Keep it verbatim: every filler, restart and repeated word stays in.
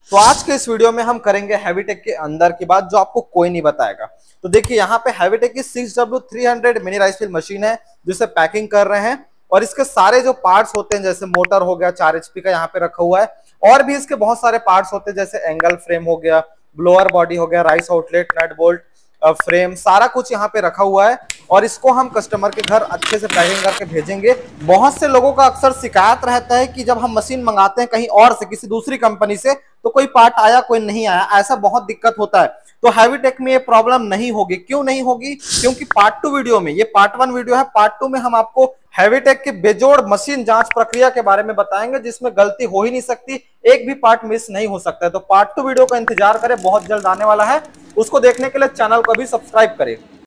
तो आज के इस वीडियो में हम करेंगे हैवीटेक के अंदर की बात जो आपको कोई नहीं बताएगा। तो देखिए यहाँ पे हैवीटेक की six W three hundred mini rice mill machine है जिसे पैकिंग कर रहे हैं और इसके सारे जो पार्ट्स होते हैं जैसे मोटर हो गया चार एचपी का यहाँ पे रखा हुआ है और भी इसके बहुत सारे पार्ट्स होते हैं जैसे एंगल फ्रेम हो गया, ब्लोअर बॉडी हो गया, rice outlet, nut bolt, frame, सारा कुछ यहाँ पे रखा हुआ है और इसको हम कस्टमर के घर अच्छे से पैकिंग करके भेजेंगे। बहुत से लोगों का अक्सर शिकायत रहता है कि जब हम मशीन मंगाते हैं कहीं और से किसी दूसरी कंपनी से तो कोई पार्ट आया कोई नहीं आया, ऐसा बहुत दिक्कत होता है। तो हैवीटेक में ये प्रॉब्लम नहीं होगी। क्यों नहीं होगी? क्योंकि पार्ट टू वीडियो में, ये पार्ट वन वीडियो है, पार्ट टू में हम आपको हैवीटेक के बेजोड़ मशीन जांच प्रक्रिया के बारे में बताएंगे जिसमें गलती हो ही नहीं सकती, एक भी पार्ट मिस नहीं हो सकता है। तो पार्ट टू वीडियो का इंतजार करें, बहुत जल्द आने वाला है। उसको देखने के लिए चैनल को भी सब्सक्राइब करें।